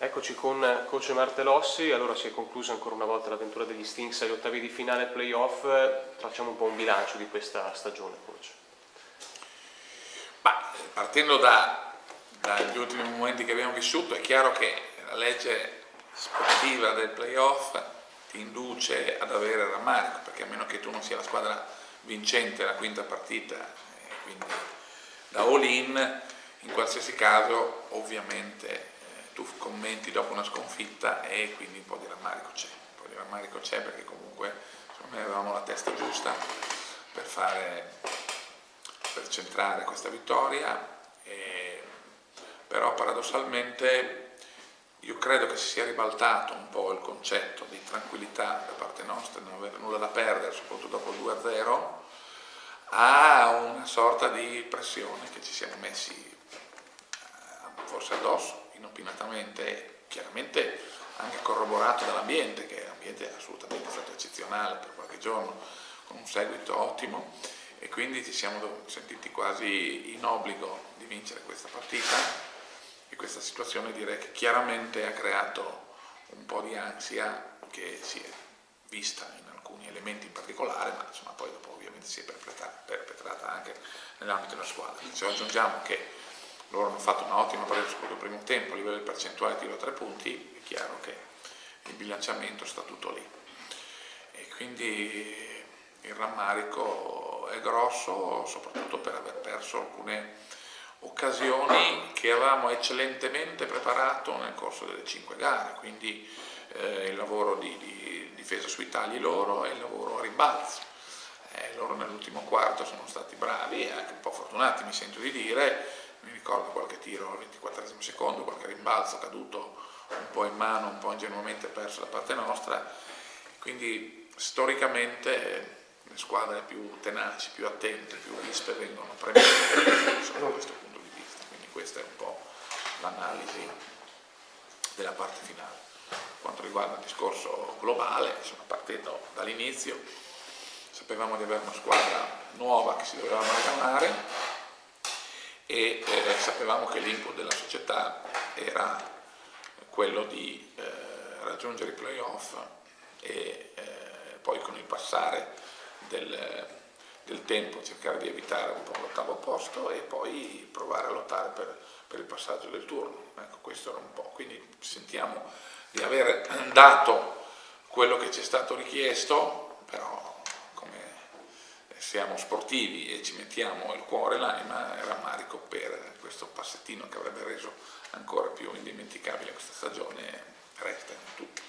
Eccoci con coach Martellossi. Allora si è conclusa ancora una volta l'avventura degli Stinks agli ottavi di finale playoff. Tracciamo un po' un bilancio di questa stagione, coach. Partendo dagli ultimi momenti che abbiamo vissuto, è chiaro che la legge sportiva del playoff ti induce ad avere rammarico, perché a meno che tu non sia la squadra vincente la quinta partita, quindi da all-in, in qualsiasi caso ovviamente tu commenti dopo una sconfitta e quindi un po' di rammarico c'è. Un po' di rammarico c'è perché comunque secondo me avevamo la testa giusta per centrare questa vittoria, però paradossalmente io credo che si sia ribaltato un po' il concetto di tranquillità da parte nostra, non avere nulla da perdere, soprattutto dopo il 2-0, a una sorta di pressione che ci siamo messi forse addosso, inopinatamente, chiaramente anche corroborato dall'ambiente, che l'ambiente è assolutamente stato eccezionale per qualche giorno, con un seguito ottimo, e quindi ci siamo sentiti quasi in obbligo di vincere questa partita, e questa situazione direi che chiaramente ha creato un po' di ansia che si è vista in alcuni elementi in particolare, ma insomma poi dopo ovviamente si è perpetrata anche nell'ambito della squadra. Se aggiungiamo che loro hanno fatto un'ottima partita soprattutto il primo tempo a livello di percentuale tiro a 3 punti, è chiaro che il bilanciamento sta tutto lì, e quindi il rammarico è grosso soprattutto per aver perso alcune occasioni che avevamo eccellentemente preparato nel corso delle 5 gare, quindi il lavoro di difesa sui tagli loro e il lavoro a rimbalzo. Loro nell'ultimo quarto sono stati bravi e anche un po' fortunati, mi sento di dire. Mi ricordo qualche tiro al 24esimo secondo, qualche rimbalzo caduto un po' in mano, un po' ingenuamente perso da parte nostra, quindi storicamente le squadre più tenaci, più attente, più vispe vengono premiate sotto questo punto di vista, quindi questa è un po' l'analisi della parte finale. Per quanto riguarda il discorso globale, insomma, partendo dall'inizio sapevamo di avere una squadra nuova che si doveva amalgamare, e sapevamo che l'input della società era quello di raggiungere i playoff e poi con il passare del tempo cercare di evitare un po' l'ottavo posto e poi provare a lottare per il passaggio del turno. Ecco, questo era un po', quindi sentiamo di aver dato quello che ci è stato richiesto, però siamo sportivi e ci mettiamo il cuore e l'anima, e rammarico per questo passettino che avrebbe reso ancora più indimenticabile questa stagione, resta in tutto.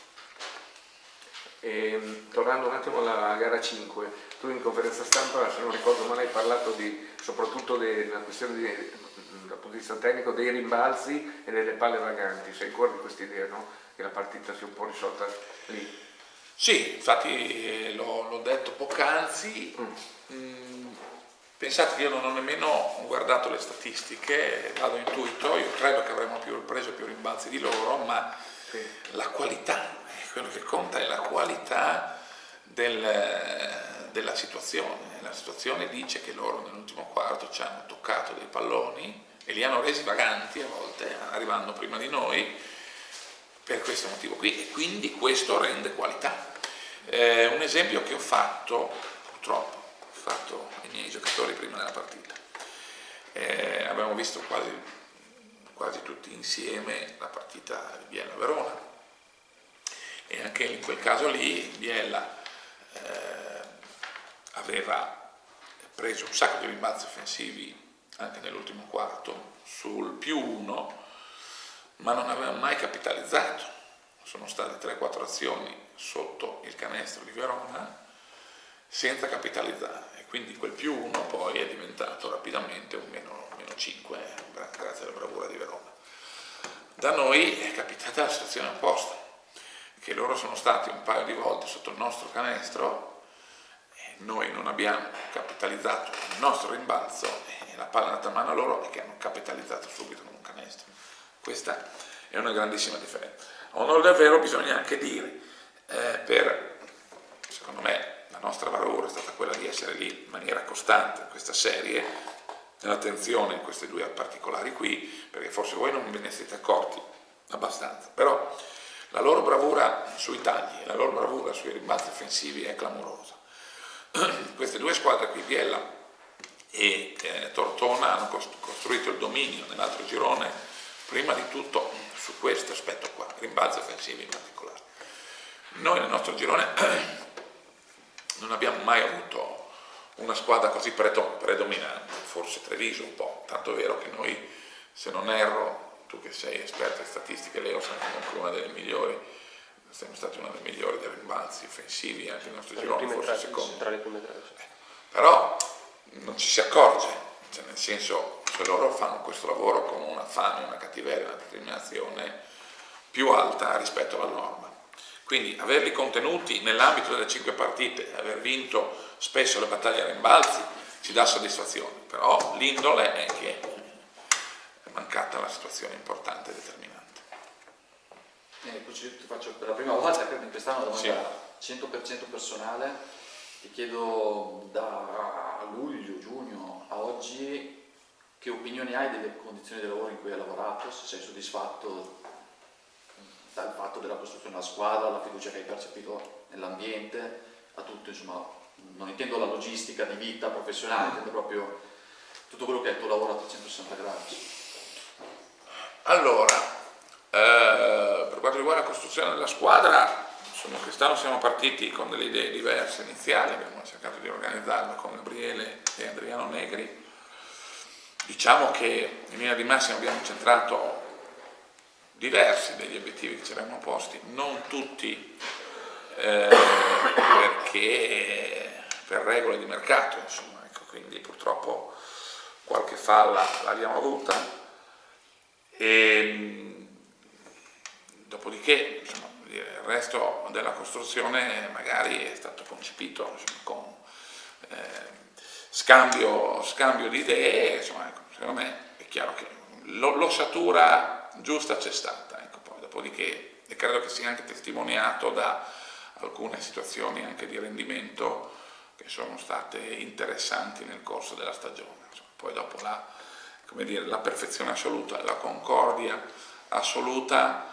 Tornando un attimo alla gara 5, tu in conferenza stampa, se non ricordo male, hai parlato soprattutto della questione dal punto di vista tecnico dei rimbalzi e delle palle vaganti. Sei ancora di questa idea, no? Che la partita sia un po' risolta lì? Sì, infatti l'ho detto poc'anzi. Pensate che io non ho nemmeno guardato le statistiche, vado intuito, io credo che avremmo preso più rimbalzi di loro, ma sì, la qualità, quello che conta è la qualità della situazione. La situazione dice che loro nell'ultimo quarto ci hanno toccato dei palloni e li hanno resi vaganti a volte, arrivando prima di noi, per questo motivo qui, e quindi questo rende qualità. Un esempio che ho fatto, purtroppo, ho fatto ai miei giocatori prima della partita. Abbiamo visto quasi tutti insieme la partita di Biella-Verona, e anche in quel caso lì Biella aveva preso un sacco di rimbalzi offensivi anche nell'ultimo quarto sul +1, ma non aveva mai capitalizzato. Sono state 3-4 azioni sotto il canestro di Verona senza capitalizzare, e quindi quel +1 poi è diventato rapidamente un -5 grazie alla bravura di Verona. Da noi è capitata la situazione opposta, che loro sono stati un paio di volte sotto il nostro canestro e noi non abbiamo capitalizzato il nostro rimbalzo, e la palla è andata a mano a loro e che hanno capitalizzato subito con un canestro. Questa è una grandissima differenza. A onore del vero bisogna anche dire, secondo me la nostra valore è stata quella di essere lì in maniera costante in questa serie, attenzione in queste due particolari qui, perché forse voi non ve ne siete accorti, abbastanza, però la loro bravura sui tagli e la loro bravura sui rimbalzi offensivi è clamorosa. Queste due squadre qui, Biella e Tortona, hanno costruito il dominio nell'altro girone, prima di tutto su questo aspetto qua, rimbalzi offensivi in particolare. Noi nel nostro girone non abbiamo mai avuto una squadra così predominante, forse Treviso un po', tanto è vero che noi, se non erro, tu che sei esperto di statistiche, Leo, siamo comunque una delle migliori, siamo stati una delle migliori dei rimbalzi offensivi anche nel nostro girone, forse secondo. Tra le prime tre, sì. Però non ci si accorge, cioè nel senso che loro fanno questo lavoro con una fame, una cattiveria, una determinazione più alta rispetto alla norma. Quindi averli contenuti nell'ambito delle 5 partite, aver vinto spesso le battaglie a rimbalzi, ci dà soddisfazione, però l'indole è che è mancata la situazione importante e determinante. Ti faccio per la prima volta, credo in quest'anno, una domanda 100% personale. Ti chiedo da luglio, giugno a oggi che opinioni hai delle condizioni di lavoro in cui hai lavorato, se sei soddisfatto dal fatto della costruzione della squadra, la fiducia che hai percepito nell'ambiente, a tutto, insomma, non intendo la logistica di vita professionale, intendo proprio tutto quello che è il tuo lavoro a 360 gradi. Allora, per quanto riguarda la costruzione della squadra, insomma, quest'anno siamo partiti con delle idee diverse iniziali, abbiamo cercato di organizzarla con Gabriele e Adriano Negri. Diciamo che in linea di massima abbiamo centrato diversi degli obiettivi che ci eravamo posti, non tutti perché per regole di mercato, insomma, ecco, quindi purtroppo qualche falla l'abbiamo avuta. E dopodiché, insomma, il resto della costruzione magari è stato concepito, insomma, con scambio di idee, insomma, ecco, secondo me è chiaro che l'ossatura giusta c'è stata, ecco, poi dopodiché, e credo che sia anche testimoniato da alcune situazioni anche di rendimento che sono state interessanti nel corso della stagione. Insomma, poi dopo la perfezione assoluta, la concordia assoluta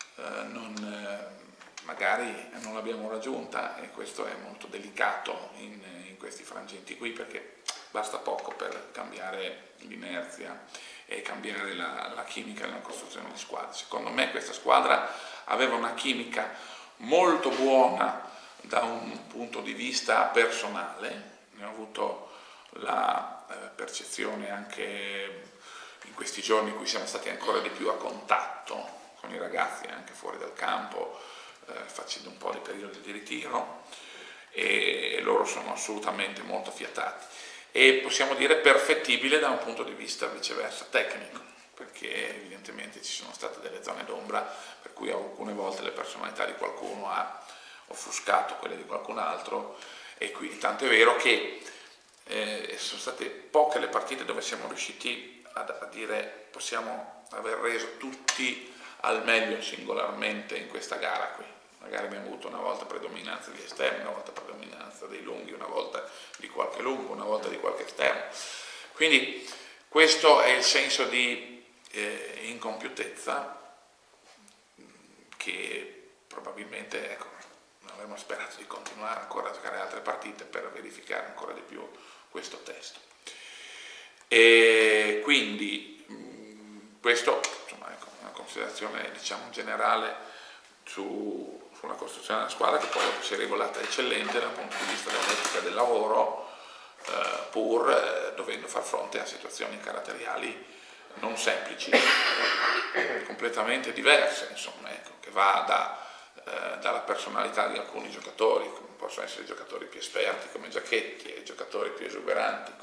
magari non l'abbiamo raggiunta, e questo è molto delicato in questi frangenti qui, perché basta poco per cambiare l'inerzia e cambiare la chimica nella costruzione di squadre. Secondo me questa squadra aveva una chimica molto buona da un punto di vista personale, ne ho avuto la percezione anche in questi giorni in cui siamo stati ancora di più a contatto con i ragazzi anche fuori dal campo, facendo un po' di periodi di ritiro, e loro sono assolutamente molto affiatati, e possiamo dire perfettibile da un punto di vista viceversa tecnico, perché evidentemente ci sono state delle zone d'ombra per cui alcune volte le personalità di qualcuno ha offuscato quelle di qualcun altro, e quindi tanto è vero che sono state poche le partite dove siamo riusciti a dire possiamo aver reso tutti al meglio singolarmente in questa gara qui. Magari abbiamo avuto una volta predominanza di esterni, una volta predominanza dei lunghi, una volta di qualche lungo, una volta di qualche esterno. Quindi questo è il senso di incompiutezza che probabilmente, ecco, avremmo sperato di continuare ancora a giocare altre partite per verificare ancora di più questo testo. E quindi questo, insomma, ecco, una considerazione, diciamo, generale sulla costruzione della squadra, che poi si è rivelata eccellente dal punto di vista dell'etica del lavoro, pur dovendo far fronte a situazioni caratteriali non semplici, completamente diverse, insomma, ecco, che va dalla personalità di alcuni giocatori, come possono essere giocatori più esperti come Giachetti, e giocatori più esuberanti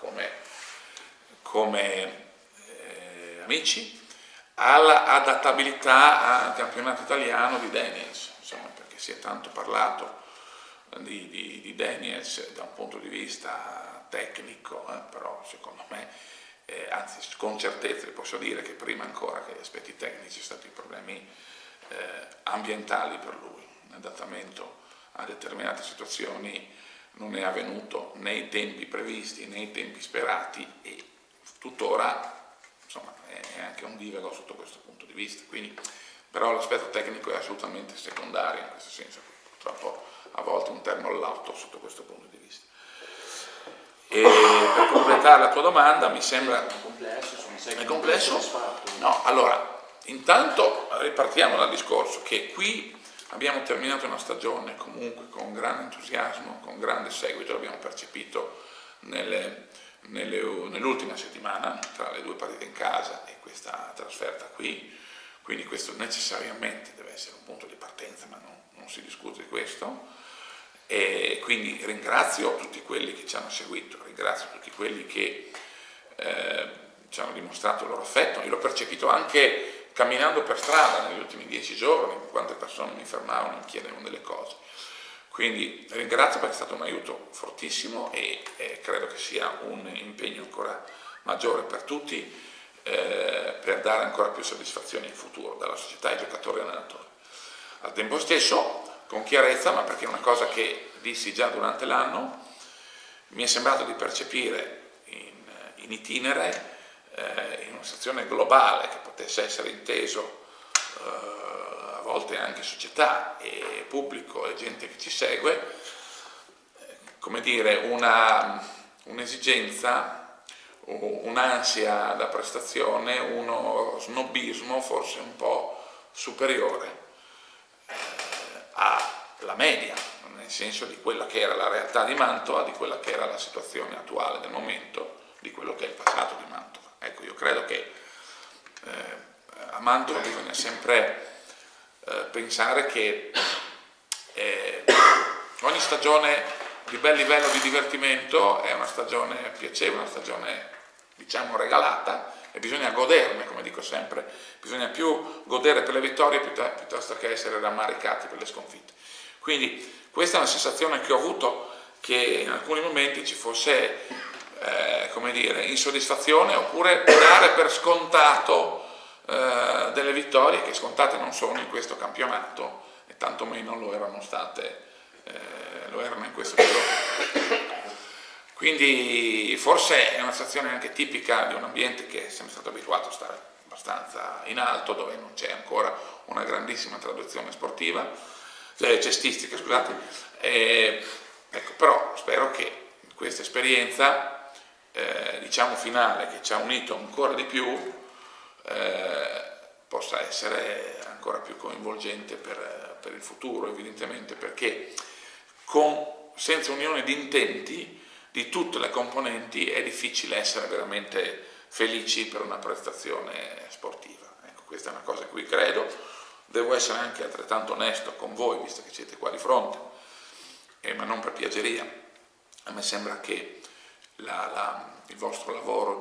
come Amici, all'adattabilità al campionato italiano di Daniels, insomma, perché si è tanto parlato di Daniels da un punto di vista tecnico, però secondo me, anzi con certezza posso dire che prima ancora che gli aspetti tecnici sono stati i problemi ambientali per lui. L'adattamento a determinate situazioni non è avvenuto nei tempi previsti, nei tempi sperati, e tuttora, insomma, è anche un divago sotto questo punto di vista. Quindi però l'aspetto tecnico è assolutamente secondario in questo senso, purtroppo a volte un terno all'auto sotto questo punto di vista. E per completare la tua domanda, mi sembra... È complesso, è complesso? No, allora, intanto ripartiamo dal discorso che qui abbiamo terminato una stagione comunque con grande entusiasmo, con grande seguito, l'abbiamo percepito nell'ultima settimana, tra le 2 partite in casa e questa trasferta qui, quindi questo necessariamente deve essere un punto di partenza, ma non si discute di questo. E quindi ringrazio tutti quelli che ci hanno seguito, ringrazio tutti quelli che ci hanno dimostrato il loro affetto. Io l'ho percepito anche camminando per strada negli ultimi 10 giorni, quante persone mi fermavano e mi chiedevano delle cose. Quindi ringrazio perché è stato un aiuto fortissimo e credo che sia un impegno ancora maggiore per tutti per dare ancora più soddisfazioni in futuro dalla società ai giocatori e allenatori. Al tempo stesso, con chiarezza, ma perché è una cosa che dissi già durante l'anno, mi è sembrato di percepire in itinere, in una situazione globale che potesse essere inteso a volte anche società e pubblico e gente che ci segue, come dire, un'esigenza, un'ansia da prestazione, uno snobismo forse un po' superiore alla media, nel senso di quella che era la realtà di Mantova, di quella che era la situazione attuale del momento, di quello che è il passato di Mantova. Ecco, io credo che a Mantova bisogna sempre pensare che ogni stagione di bel livello di divertimento è una stagione piacevole, una stagione diciamo regalata, e bisogna goderne, come dico sempre, bisogna più godere per le vittorie piuttosto che essere rammaricati per le sconfitte. Quindi questa è una sensazione che ho avuto, che in alcuni momenti ci fosse come dire, insoddisfazione, oppure dare per scontato delle vittorie che scontate non sono in questo campionato e tantomeno lo erano in questo giro. Quindi forse è una situazione anche tipica di un ambiente che è sempre stato abituato a stare abbastanza in alto, dove non c'è ancora una grandissima tradizione sportiva, cestistica, scusate. Ecco, però spero che questa esperienza diciamo finale, che ci ha unito ancora di più, possa essere ancora più coinvolgente per il futuro, evidentemente, perché senza unione di intenti di tutte le componenti è difficile essere veramente felici per una prestazione sportiva. Ecco, questa è una cosa in cui credo. Devo essere anche altrettanto onesto con voi, visto che siete qua di fronte, ma non per piaggeria. A me sembra che il vostro lavoro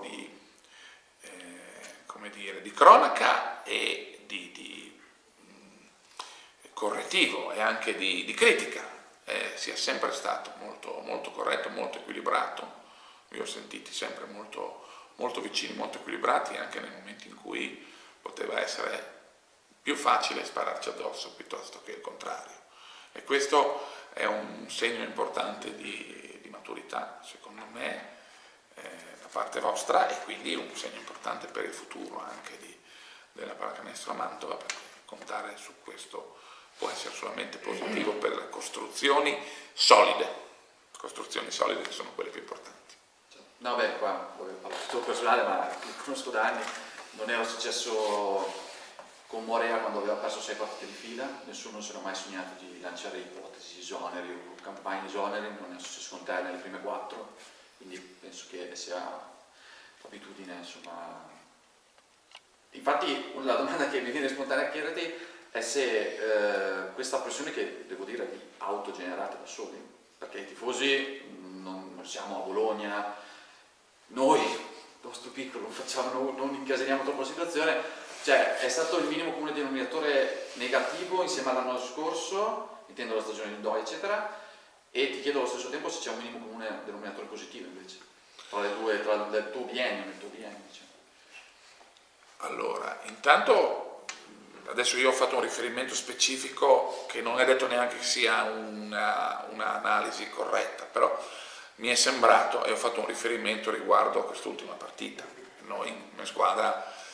come dire, di cronaca e di correttivo e anche di critica sia sempre stato molto, molto corretto, molto equilibrato. Vi ho sentiti sempre molto, molto vicini, molto equilibrati, anche nei momenti in cui poteva essere più facile spararci addosso piuttosto che il contrario. E questo è un segno importante di maturità, secondo me, da parte vostra, e quindi un segno importante per il futuro anche della Pallacanestro Mantova, perché contare su questo può essere solamente positivo per le costruzioni solide che sono quelle più importanti. No, beh, qua tutto personale, ma li conosco da anni, non era successo con Morea quando aveva perso 6 partite di fila, nessuno si era mai sognato di lanciare ipotesi esoneri o campagne esoneri, non è successo con te nelle prime 4, quindi penso che sia abitudine, insomma. Infatti la domanda che mi viene spontanea a chiederti è se questa pressione, che devo dire è autogenerata da soli, perché i tifosi non siamo a Bologna, noi, il nostro piccolo, non incasiniamo troppo la situazione, cioè è stato il minimo comune denominatore negativo insieme all'anno scorso, intendo la stagione di Doi eccetera, e ti chiedo allo stesso tempo se c'è un minimo comune denominatore positivo invece, tra il tuo biennio e il tuo biennio, diciamo. Allora, intanto adesso io ho fatto un riferimento specifico che non è detto neanche che sia un'analisi corretta, però mi è sembrato, e ho fatto un riferimento riguardo a quest'ultima partita. Noi come squadra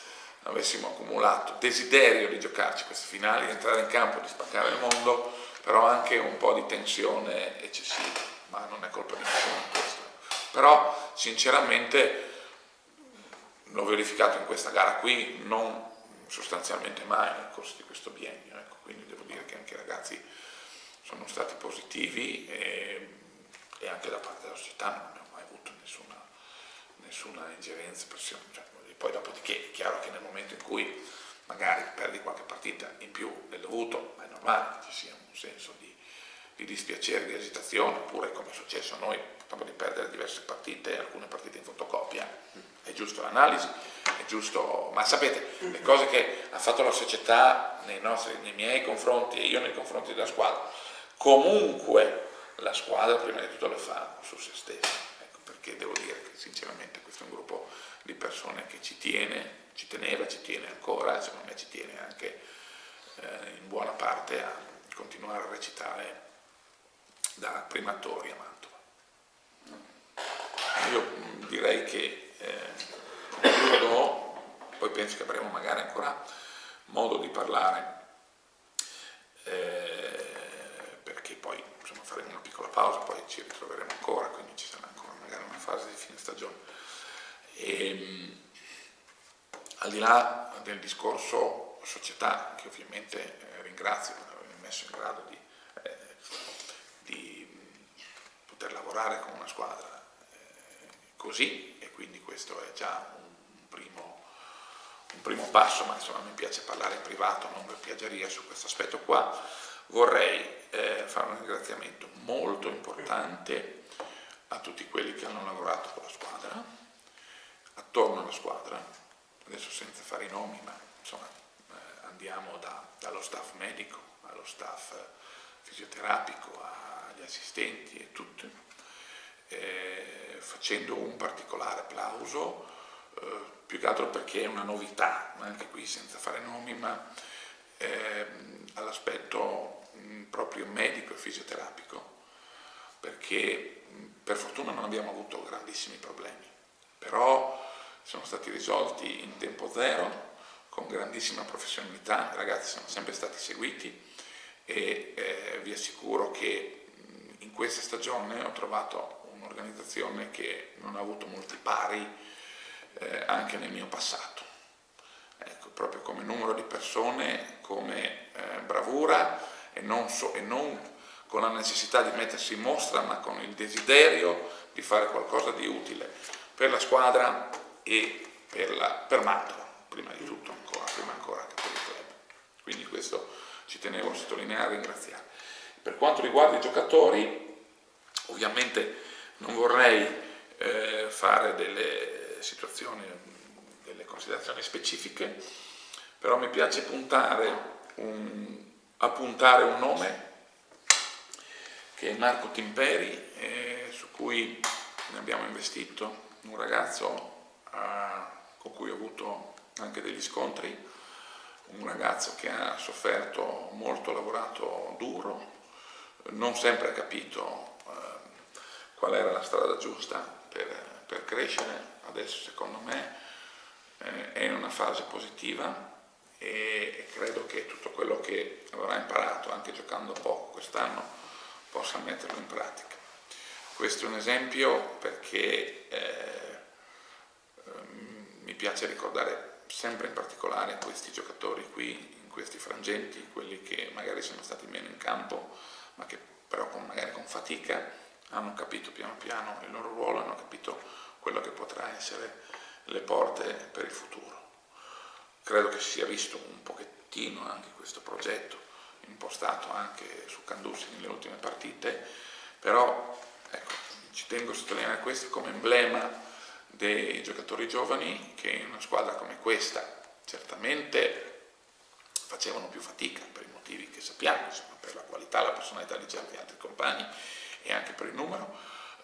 avessimo accumulato desiderio di giocarci queste finali, di entrare in campo, di spaccare il mondo, però anche un po' di tensione eccessiva, ma non è colpa di nessuno questo. Però sinceramente l'ho verificato in questa gara qui, non sostanzialmente mai nel corso di questo biennio, ecco, quindi devo dire che anche i ragazzi sono stati positivi e anche da parte della società non abbiamo mai avuto nessuna ingerenza, pressione. Cioè, poi dopodiché è chiaro che nel momento in cui magari perdi qualche partita in più del dovuto, è normale che ci sia un senso di dispiacere, di esitazione, oppure come è successo a noi, dopo di perdere diverse partite, alcune partite in fotocopia, è giusto l'analisi, è giusto, ma sapete, le cose che ha fatto la società nei miei confronti e io nei confronti della squadra, comunque la squadra prima di tutto le fa su se stessa, ecco, perché devo dire che sinceramente questo è un gruppo di persone che ci tiene, ci teneva, ci tiene ancora, secondo me ci tiene anche in buona parte a continuare a recitare da prima attori a Mantova. Io direi che concludo, poi penso che avremo magari ancora modo di parlare, perché poi insomma faremo una piccola pausa, poi ci ritroveremo ancora, quindi ci sarà ancora magari una fase di fine stagione. Al di là del discorso società, che ovviamente ringrazio per avermi messo in grado di poter lavorare con una squadra così, e quindi questo è già un primo passo, ma insomma mi piace parlare in privato, non per piaggeria su questo aspetto qua. Vorrei fare un ringraziamento molto importante a tutti quelli che hanno lavorato con la squadra, attorno alla squadra, adesso senza fare i nomi, ma insomma andiamo dallo staff medico allo staff fisioterapico, agli assistenti e tutto, facendo un particolare applauso, più che altro perché è una novità, anche qui senza fare nomi, ma all'aspetto proprio medico e fisioterapico, perché per fortuna non abbiamo avuto grandissimi problemi, però sono stati risolti in tempo zero, con grandissima professionalità, i ragazzi sono sempre stati seguiti e vi assicuro che in questa stagione ho trovato un'organizzazione che non ha avuto molti pari anche nel mio passato. Ecco, proprio come numero di persone, come bravura e non con la necessità di mettersi in mostra, ma con il desiderio di fare qualcosa di utile per la squadra e per Mantova, prima di tutto, prima ancora che per il club. Quindi questo ci tenevo a sottolineare e ringraziare. Per quanto riguarda i giocatori, ovviamente non vorrei fare delle situazioni, delle considerazioni specifiche, però mi piace appuntare un nome che è Marco Timperi, su cui ne abbiamo investito, un ragazzo con cui ho avuto anche degli scontri, un ragazzo che ha sofferto molto, lavorato duro, non sempre ha capito qual era la strada giusta per crescere. Adesso secondo me è in una fase positiva e credo che tutto quello che avrà imparato anche giocando poco quest'anno possa metterlo in pratica. Questo è un esempio perché mi piace ricordare sempre in particolare questi giocatori qui, in questi frangenti, quelli che magari sono stati meno in campo, ma che però magari con fatica hanno capito piano piano il loro ruolo, hanno capito quello che potrà essere le porte per il futuro. Credo che si sia visto un pochettino anche questo progetto, impostato anche su Candussi nelle ultime partite, però ecco, ci tengo a sottolineare questo come emblema dei giocatori giovani che in una squadra come questa certamente facevano più fatica per i motivi che sappiamo, insomma, per la qualità, la personalità di certi altri compagni e anche per il numero,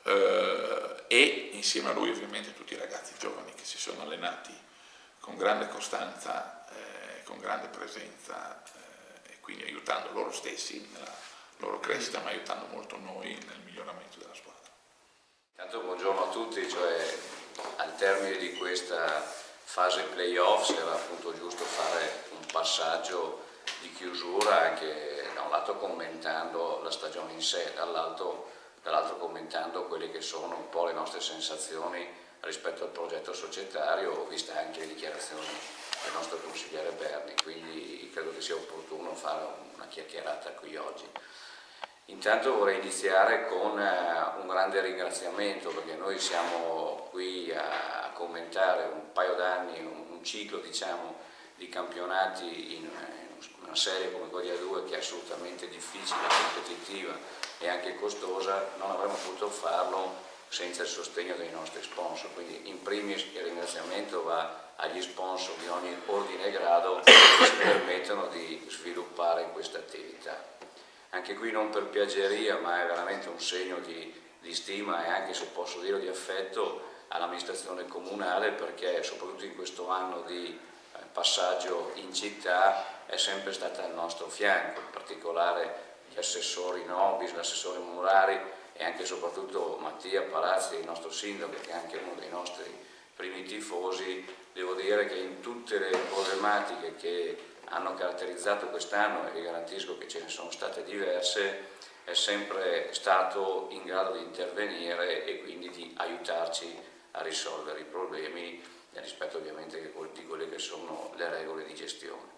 e insieme a lui ovviamente tutti i ragazzi giovani che si sono allenati con grande costanza, con grande presenza e quindi aiutando loro stessi nella loro crescita, ma aiutando molto noi nel miglioramento della squadra. Intanto buongiorno a tutti, al termine di questa fase playoff si era appunto giusto fare un passaggio di chiusura, anche da un lato commentando la stagione in sé, dall'altro commentando quelle che sono un po' le nostre sensazioni rispetto al progetto societario, viste anche le dichiarazioni del nostro consigliere Berni, quindi credo che sia opportuno fare una chiacchierata qui oggi. Intanto vorrei iniziare con un grande ringraziamento, perché noi siamo qui a commentare un paio d'anni, un ciclo diciamo di campionati in una serie come quella A2 che è assolutamente difficile, competitiva e anche costosa. Non avremmo potuto farlo senza il sostegno dei nostri sponsor, quindi in primis il ringraziamento va agli sponsor di ogni ordine e grado che ci permettono di sviluppare questa attività. Anche qui non per piaggeria, ma è veramente un segno di stima e anche, se posso dire, di affetto all'amministrazione comunale, perché soprattutto in questo anno di passaggio in città è sempre stata al nostro fianco, in particolare gli assessori Nobis, l'assessore Murari e anche e soprattutto Mattia Palazzi, il nostro sindaco, che è anche uno dei nostri primi tifosi. Devo dire che in tutte le problematiche che hanno caratterizzato quest'anno, e vi garantisco che ce ne sono state diverse, è sempre stato in grado di intervenire e quindi di aiutarci a risolvere i problemi nel rispetto ovviamente di quelle che sono le regole di gestione.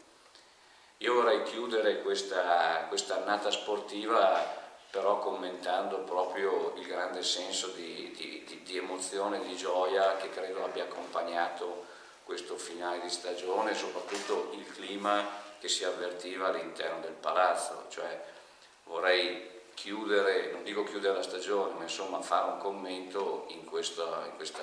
Io vorrei chiudere questa annata sportiva però commentando proprio il grande senso di emozione, di gioia che credo abbia accompagnato questo finale di stagione e soprattutto il clima che si avvertiva all'interno del palazzo. Cioè, vorrei chiudere, non dico chiudere la stagione, ma insomma fare un commento in questo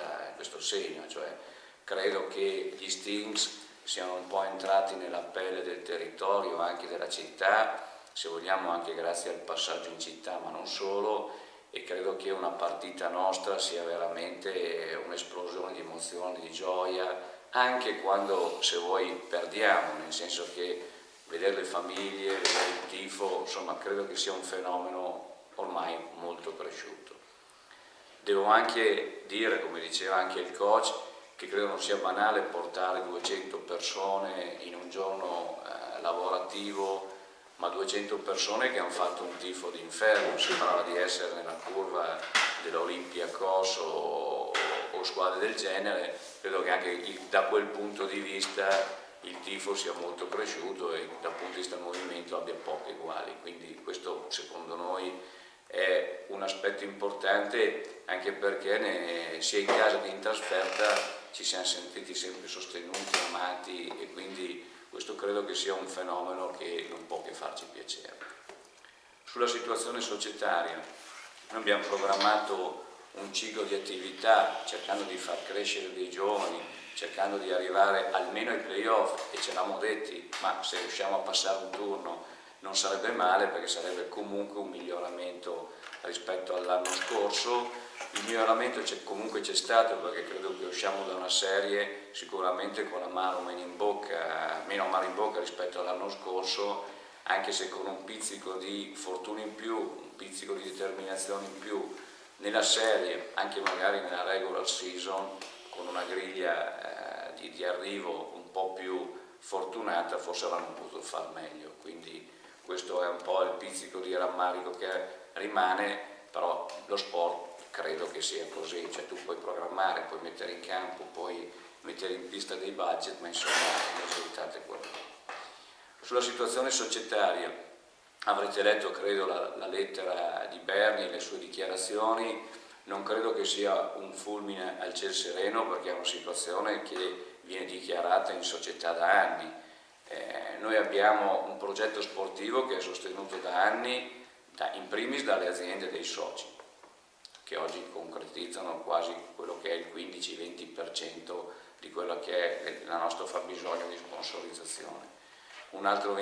segno. Cioè, credo che gli Stings siano un po' entrati nella pelle del territorio, anche della città, se vogliamo anche grazie al passaggio in città, ma non solo, e credo che una partita nostra sia veramente un'esplosione di emozioni, di gioia, anche quando, se vuoi, perdiamo, nel senso che vedere le famiglie, vedere il tifo, insomma, credo che sia un fenomeno ormai molto cresciuto. Devo anche dire, come diceva anche il coach, che credo non sia banale portare 200 persone in un giorno lavorativo, ma 200 persone che hanno fatto un tifo d'inferno. Sembrava di essere nella curva dell'Olympiacos o squadre del genere. Credo che anche da quel punto di vista il tifo sia molto cresciuto e dal punto di vista del movimento abbia poche uguali, quindi questo secondo noi è un aspetto importante, anche perché sia in casa che in trasferta ci siamo sentiti sempre sostenuti, amati, e quindi questo credo che sia un fenomeno che non può che farci piacere. Sulla situazione societaria, noi abbiamo programmato un ciclo di attività cercando di far crescere dei giovani, cercando di arrivare almeno ai playoff, e ce l'avamo detti, ma se riusciamo a passare un turno non sarebbe male, perché sarebbe comunque un miglioramento rispetto all'anno scorso. Il miglioramento comunque c'è stato, perché credo che usciamo da una serie sicuramente con l'amaro meno amaro in bocca rispetto all'anno scorso, anche se con un pizzico di fortuna in più, un pizzico di determinazione in più nella serie, anche magari nella regular season, con una griglia di arrivo un po' più fortunata, forse avranno potuto far meglio. Quindi questo è un po' il pizzico di rammarico che rimane, però lo sport credo che sia così, cioè tu puoi programmare, puoi mettere in campo, puoi mettere in pista dei budget, ma insomma il risultato è quello. Sulla situazione societaria, avrete letto credo la lettera di Berni, le sue dichiarazioni. Non credo che sia un fulmine al ciel sereno, perché è una situazione che viene dichiarata in società da anni. Noi abbiamo un progetto sportivo che è sostenuto da anni, in primis dalle aziende dei soci, che oggi concretizzano quasi quello che è il 15-20% di quello che è il nostro fabbisogno di sponsorizzazione. Un altro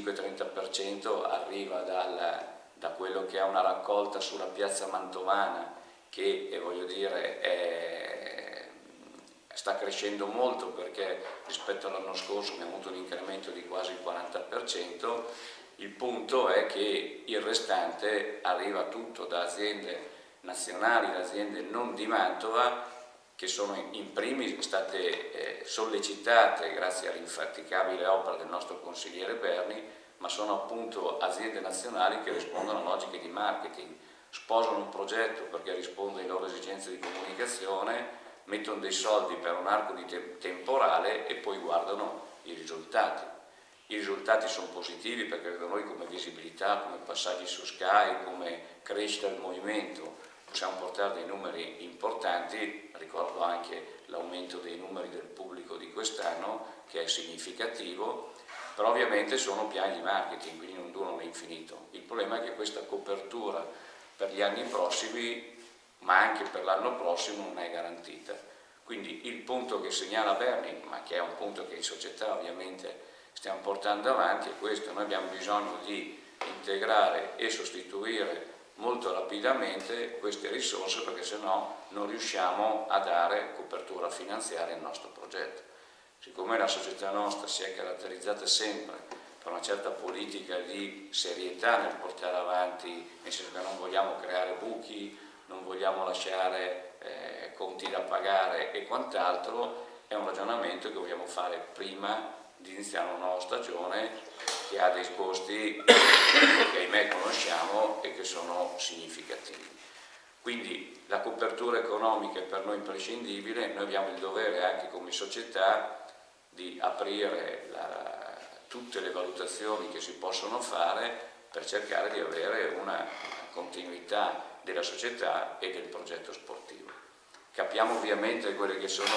25-30% arriva da quello che è una raccolta sulla piazza Mantovana, che voglio dire sta crescendo molto, perché rispetto all'anno scorso abbiamo avuto un incremento di quasi il 40%. Il punto è che il restante arriva tutto da aziende nazionali, da aziende non di Mantova, che sono in primis state sollecitate grazie all'infaticabile opera del nostro consigliere Berni, ma sono appunto aziende nazionali che rispondono a logiche di marketing, sposano un progetto perché risponde alle loro esigenze di comunicazione, mettono dei soldi per un arco di temporale e poi guardano i risultati. I risultati sono positivi perché da noi come visibilità, come passaggi su Sky, come crescita del movimento possiamo portare dei numeri importanti. Ricordo anche l'aumento dei numeri del pubblico di quest'anno che è significativo, però ovviamente sono piani di marketing, quindi non durano all'infinito. Il problema è che questa copertura per gli anni prossimi, ma anche per l'anno prossimo, non è garantita. Quindi il punto che segnala Berni, ma che è un punto che in società ovviamente stiamo portando avanti, è questo: noi abbiamo bisogno di integrare e sostituire molto rapidamente queste risorse, perché sennò non riusciamo a dare copertura finanziaria al nostro progetto. Siccome la società nostra si è caratterizzata sempre per una certa politica di serietà nel portare avanti, nel senso che non vogliamo creare buchi, non vogliamo lasciare conti da pagare e quant'altro, è un ragionamento che vogliamo fare prima di iniziare una nuova stagione che ha dei costi che ahimè conosciamo e che sono significativi. Quindi la copertura economica è per noi imprescindibile. Noi abbiamo il dovere anche come società di aprire tutte le valutazioni che si possono fare per cercare di avere una continuità della società e del progetto sportivo. Capiamo ovviamente quelle che sono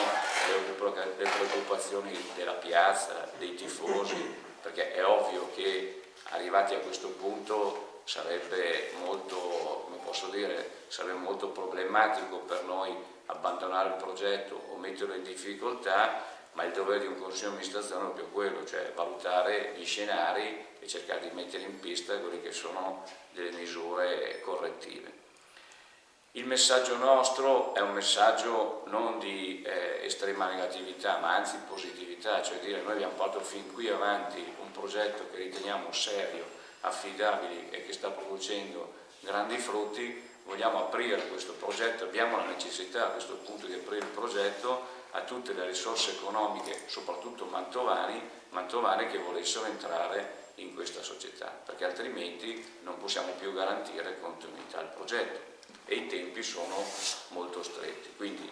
le preoccupazioni della piazza, dei tifosi, perché è ovvio che arrivati a questo punto sarebbe molto, come posso dire, sarebbe molto problematico per noi abbandonare il progetto o metterlo in difficoltà, ma il dovere di un consiglio di amministrazione è proprio quello, cioè valutare gli scenari e cercare di mettere in pista quelle che sono delle misure correttive. Il messaggio nostro è un messaggio non di estrema negatività, ma anzi positività, cioè dire: noi abbiamo portato fin qui avanti un progetto che riteniamo serio, affidabile e che sta producendo grandi frutti, vogliamo aprire questo progetto, abbiamo la necessità a questo punto di aprire il progetto a tutte le risorse economiche, soprattutto mantovane che volessero entrare in questa società, perché altrimenti non possiamo più garantire continuità al progetto e i tempi sono molto stretti. Quindi,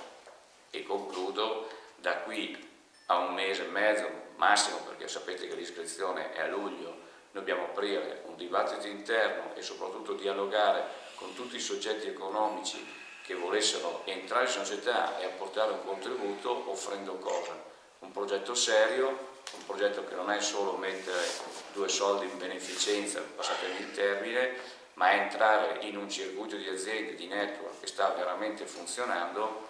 e concludo, da qui a un mese e mezzo massimo, perché sapete che l'iscrizione è a luglio, dobbiamo aprire un dibattito interno e soprattutto dialogare con tutti i soggetti economici che volessero entrare in società e apportare un contributo, offrendo cosa? Un progetto serio, un progetto che non è solo mettere due soldi in beneficenza, passatemi il termine, ma è entrare in un circuito di aziende, di network che sta veramente funzionando.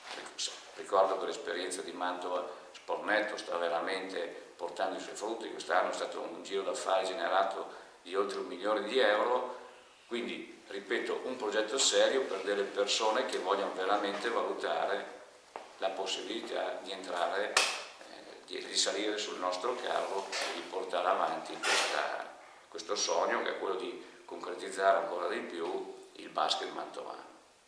Ricordo che l'esperienza di Mantova Sportnetto sta veramente portando i suoi frutti. Quest'anno è stato un giro d'affari generato di oltre 1 milione di euro, quindi ripeto, un progetto serio per delle persone che vogliono veramente valutare la possibilità di entrare, di salire sul nostro carro e di portare avanti questo sogno, che è quello di concretizzare ancora di più il basket mantovano.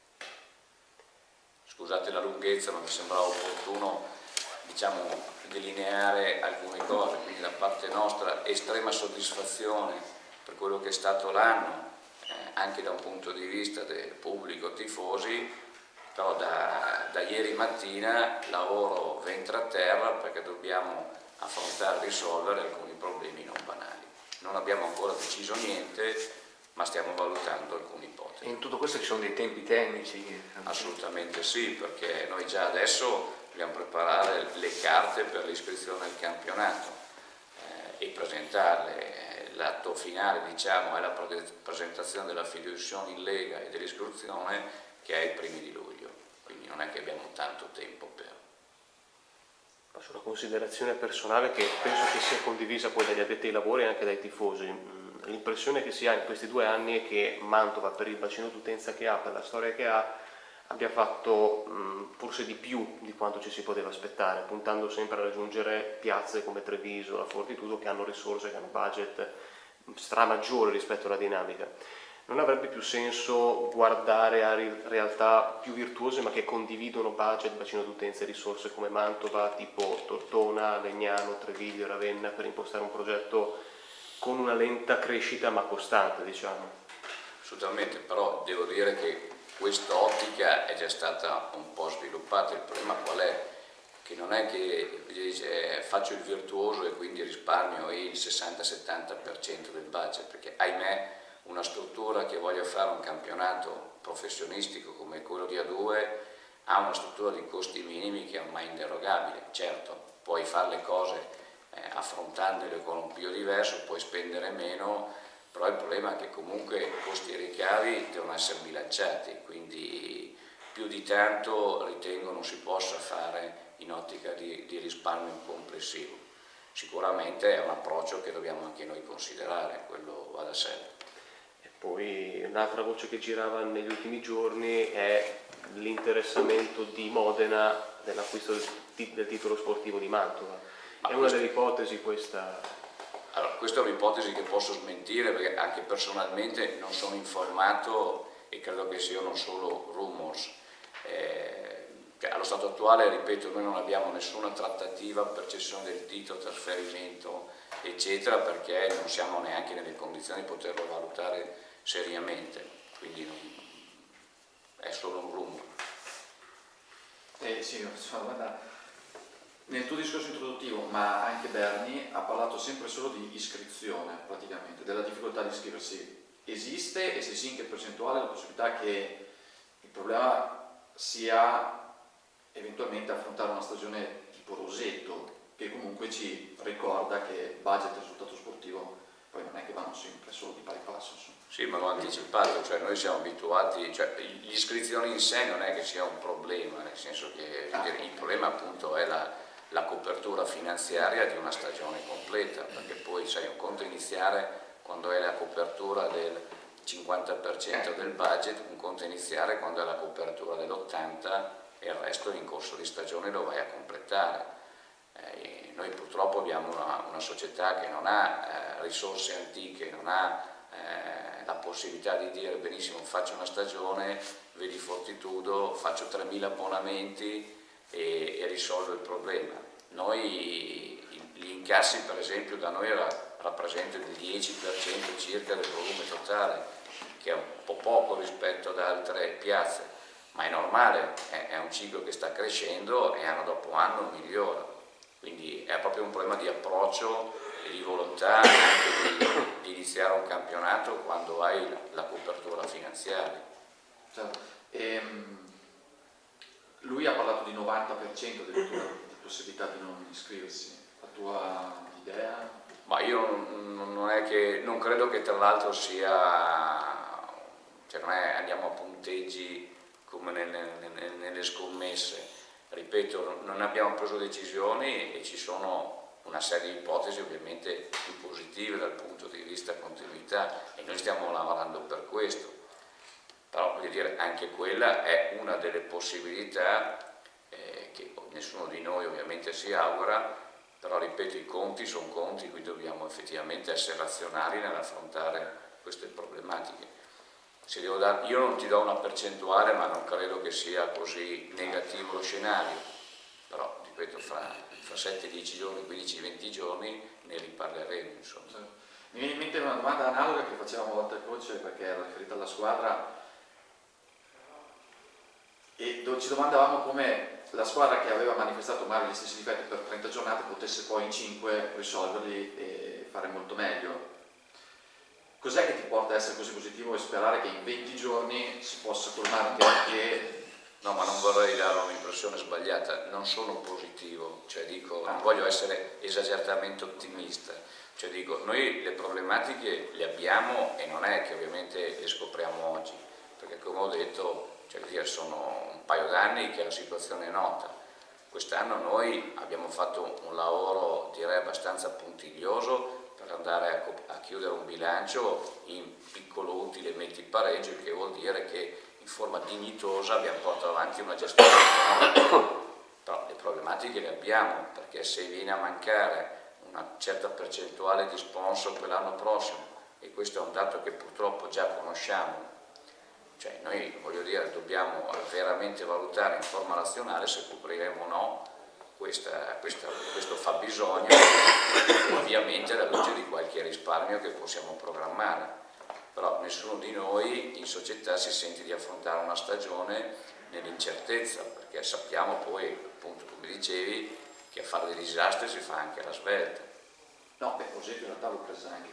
Scusate la lunghezza, ma mi sembrava opportuno, diciamo, delineare alcune cose. Quindi da parte nostra estrema soddisfazione per quello che è stato l'anno, anche da un punto di vista del pubblico, tifosi, però da ieri mattina lavoro ventre a terra perché dobbiamo affrontare e risolvere alcuni problemi non banali. Non abbiamo ancora deciso niente, ma stiamo valutando alcune ipotesi. E in tutto questo ci sono dei tempi tecnici? Assolutamente sì, perché noi già adesso dobbiamo preparare le carte per l'iscrizione al campionato e presentarle. L'atto finale, diciamo, è la presentazione della fideiussione in Lega e dell'iscrizione, che è i primi di luglio, quindi non è che abbiamo tanto tempo per... Faccio una considerazione personale che penso che sia condivisa poi dagli addetti ai lavori e anche dai tifosi. L'impressione che si ha in questi 2 anni è che Mantova, per il bacino d'utenza che ha, per la storia che ha, abbia fatto forse di più di quanto ci si poteva aspettare, puntando sempre a raggiungere piazze come Treviso, la Fortitudo, che hanno risorse, che hanno budget maggiore rispetto alla dinamica. non avrebbe più senso guardare a realtà più virtuose ma che condividono budget, bacino d'utenza e risorse come Mantova, tipo Tortona, Legnano, Treviglio, Ravenna, per impostare un progetto con una lenta crescita ma costante, diciamo? Assolutamente, però devo dire che questa ottica è già stata un po' sviluppata. Il problema qual è? Che non è che dice, faccio il virtuoso e quindi risparmio il 60-70% del budget, perché ahimè una struttura che voglia fare un campionato professionistico come quello di A2 ha una struttura di costi minimi che è ormai inderogabile. Certo, puoi fare le cose affrontandole con un più diverso, puoi spendere meno, però il problema è che comunque costi e ricavi devono essere bilanciati, quindi più di tanto ritengo non si possa fare in ottica di risparmio complessivo. Sicuramente è un approccio che dobbiamo anche noi considerare, quello va da sé. E poi un'altra voce che girava negli ultimi giorni è l'interessamento di Modena nell'acquisto del titolo sportivo di Mantova. È una delle ipotesi questa? Allora, questa è un'ipotesi che posso smentire perché anche personalmente non sono informato e credo che siano solo rumors. Allo stato attuale, ripeto, noi non abbiamo nessuna trattativa per cessione del titolo, trasferimento, eccetera, perché non siamo neanche nelle condizioni di poterlo valutare seriamente, quindi è solo un rumor. Sì, guarda, nel tuo discorso introduttivo, ma anche Berni ha parlato sempre solo di iscrizione, praticamente, della difficoltà di iscriversi. Esiste, e se sì in che percentuale, la possibilità che il problema sia eventualmente affrontare una stagione tipo Rosetto, che comunque ci ricorda che budget e risultato sportivo poi non è che vanno sempre solo di pari passo. Insomma. Sì, ma l'ho anticipato, cioè noi siamo abituati, cioè l'iscrizione in sé non è che sia un problema, nel senso che il problema appunto è la copertura finanziaria di una stagione completa, perché poi sai, un conto iniziare quando è la copertura del 50% del budget, un conto iniziare quando è la copertura dell'80% e il resto in corso di stagione lo vai a completare. Noi purtroppo abbiamo una società che non ha risorse antiche, non ha la possibilità di dire benissimo faccio una stagione, vedi Fortitudo, faccio 3.000 abbonamenti e risolvo il problema. Noi gli incassi per esempio da noi rappresentano il 10% circa del volume totale, che è un po' poco rispetto ad altre piazze, ma è normale, è un ciclo che sta crescendo e anno dopo anno migliora, quindi è proprio un problema di approccio e di volontà anche di iniziare un campionato quando hai la copertura finanziaria. Certo. Lui ha parlato di 90% addirittura di possibilità di non iscriversi, la tua idea? Ma io non credo che tra l'altro sia, cioè non è andiamo a punteggi come nelle scommesse, ripeto, non abbiamo preso decisioni e ci sono una serie di ipotesi ovviamente più positive dal punto di vista continuità e noi stiamo lavorando per questo, però voglio dire anche quella è una delle possibilità che nessuno di noi ovviamente si augura, però ripeto i conti sono conti, quindi dobbiamo effettivamente essere razionali nell'affrontare queste problematiche. Io non ti do una percentuale, ma non credo che sia così negativo lo scenario, però ripeto fra 7-10 giorni, 15-20 giorni ne riparleremo insomma. Mi viene in mente una domanda analoga che facevamo a Walter Coach perché era riferita alla squadra e ci domandavamo come la squadra che aveva manifestato magari gli stessi difetti per 30 giornate potesse poi in 5 risolverli e fare molto meglio. Cos'è che ti porta a essere così positivo e sperare che in 20 giorni si possa colmare anche? No, ma non vorrei dare un'impressione sbagliata, non sono positivo, cioè dico, non voglio essere esageratamente ottimista, cioè dico, noi le problematiche le abbiamo e non è che ovviamente le scopriamo oggi, perché come ho detto, cioè, sono un paio d'anni che la situazione è nota. Quest'anno noi abbiamo fatto un lavoro direi abbastanza puntiglioso per andare a chiudere un bilancio in piccolo utile metti pareggio, il che vuol dire che in forma dignitosa abbiamo portato avanti una gestione economica. Però le problematiche le abbiamo, perché se viene a mancare una certa percentuale di sponsor per l'anno prossimo, e questo è un dato che purtroppo già conosciamo, cioè noi, voglio dire, dobbiamo veramente valutare in forma razionale se copriremo o no questo fabbisogno, ovviamente alla luce di qualche risparmio che possiamo programmare. Però nessuno di noi in società si sente di affrontare una stagione nell'incertezza, perché sappiamo poi, appunto come dicevi, che a fare dei disastri si fa anche la svelta. No, beh, per esempio in realtà l'ho presa anche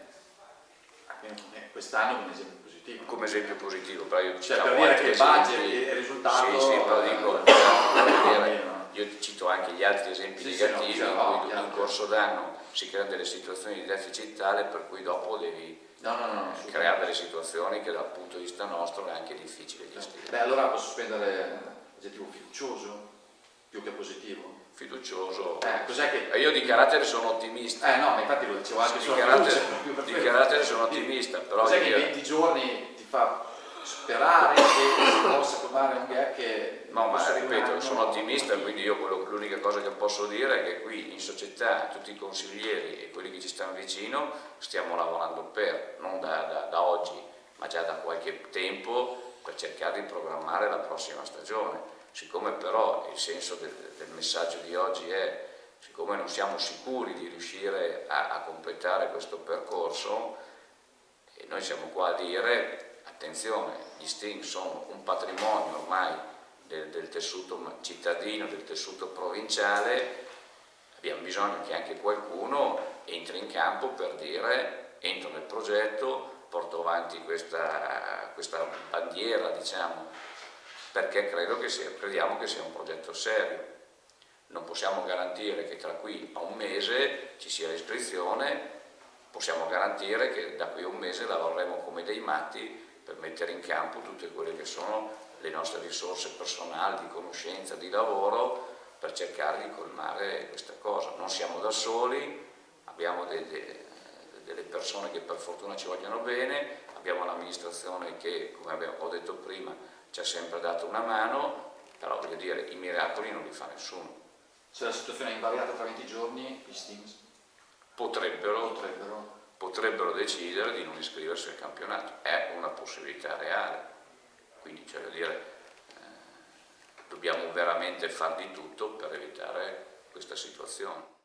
come quest'anno come esempio positivo. Come esempio positivo, però io cioè per dire che il budget e il risultato... Sì, però dico, io cito anche gli altri esempi negativi in cui in corso d'anno si creano delle situazioni di deficit tale per cui dopo devi creare delle situazioni che dal punto di vista nostro è anche difficile gestire. Beh, allora posso spendere l'aggettivo fiducioso più che positivo? Fiducioso. Cos'è che... Io di carattere sono ottimista. No, ma infatti lo dicevo anche di carattere sono ottimista, però... Cos'è che in 20 giorni ti fa sperare che si possa trovare un gap che... No, ma ripeto, sono ottimista, quindi io l'unica cosa che posso dire è che qui in società tutti i consiglieri e quelli che ci stanno vicino stiamo lavorando non da oggi, ma già da qualche tempo, per cercare di programmare la prossima stagione. Siccome però il senso del messaggio di oggi è, siccome non siamo sicuri di riuscire a completare questo percorso, e noi siamo qua a dire, attenzione, gli Sting sono un patrimonio ormai del tessuto cittadino, del tessuto provinciale, abbiamo bisogno che anche qualcuno entri in campo per dire, entro nel progetto, porto avanti questa bandiera, diciamo, perché crediamo che sia un progetto serio. Non possiamo garantire che tra qui a un mese ci sia l'iscrizione, possiamo garantire che da qui a un mese lavoreremo come dei matti per mettere in campo tutte quelle che sono le nostre risorse personali, di conoscenza, di lavoro, per cercare di colmare questa cosa. Non siamo da soli, abbiamo delle persone che per fortuna ci vogliono bene, abbiamo l'amministrazione che, come ho detto prima, ci ha sempre dato una mano, però voglio dire, i miracoli non li fa nessuno. Se la situazione è invariata tra 20 giorni, gli Stings potrebbero decidere di non iscriversi al campionato, è una possibilità reale, quindi cioè, voglio dire, dobbiamo veramente far di tutto per evitare questa situazione.